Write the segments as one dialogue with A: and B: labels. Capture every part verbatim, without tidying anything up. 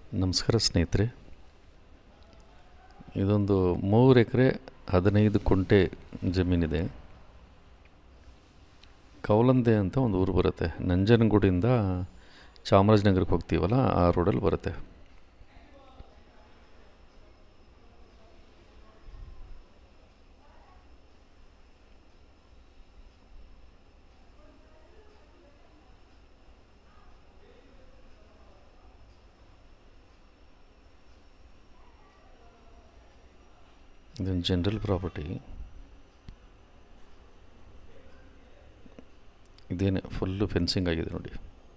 A: ನಮಸ್ಕಾರ ಸ್ನೇಹಿತರೆ. ಇದೊಂದು ಮೂರು ಎಕರೆ ಹದಿನೈದು ಕುಂಟೆ ಜಮೀನಿದೆ. ಕೌಲಂದೆ ಅಂತ ಒಂದು ಊರು ಬರುತ್ತೆ. ನಂಜನಗೂಡಿಂದ ಚಾಮರಾಜನಗರಕ್ಕೆ ಹೋಗ್ತೀವಲ್ಲ, ಆ ರೋಡಲ್ಲಿ ಬರುತ್ತೆ. ಇದೊಂದು ಜನರಲ್ ಪ್ರಾಪರ್ಟಿ. ಇದೇನೆ ಫುಲ್ಲು ಫೆನ್ಸಿಂಗ್ ಆಗಿದೆ ನೋಡಿ.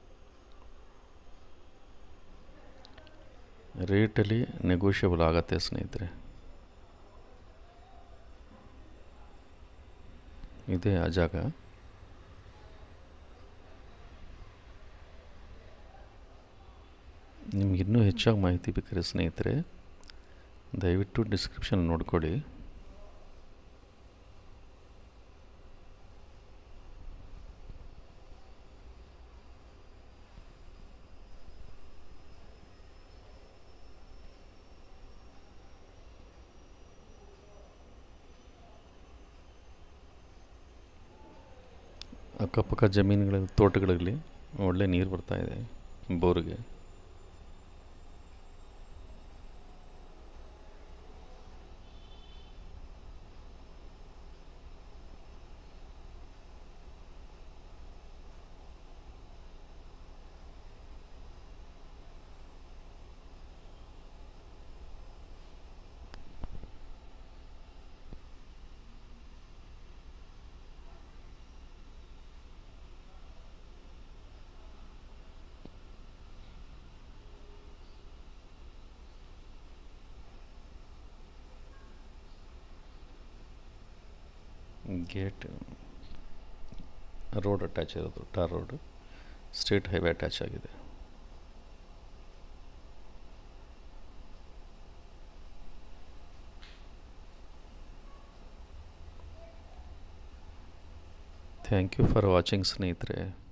A: ರೇಟಲ್ಲಿ ನೆಗೋಷಿಯಬಲ್ ಆಗತ್ತೆ ಸ್ನೇಹಿತರೆ. ಇದೇ ಆ ಜಾಗ. ನಿಮ್ಗೆ ಇನ್ನೂ ಹೆಚ್ಚಾಗಿ ಮಾಹಿತಿ ಬೇಕಾದ್ರೆ ಸ್ನೇಹಿತರೆ ದಯವಿಟ್ಟು ಡಿಸ್ಕ್ರಿಪ್ಷನ್ ನೋಡ್ಕೊಳ್ಳಿ. ಅಕ್ಕಪಕ್ಕ ಜಮೀನುಗಳ ತೋಟಗಳಲ್ಲಿ ಒಳ್ಳೆ ನೀರು ಬರ್ತಾಯಿದೆ ಬೋರಿಗೆ. ಗೇಟ್, ರೋಡ್ ಅಟ್ಯಾಚ್ ಇರೋದು, tar road, state highway attach ಆಗಿದೆ. ಥ್ಯಾಂಕ್ ಯು ಫಾರ್ ವಾಚಿಂಗ್ ಸ್ನೇಹಿತರೆ.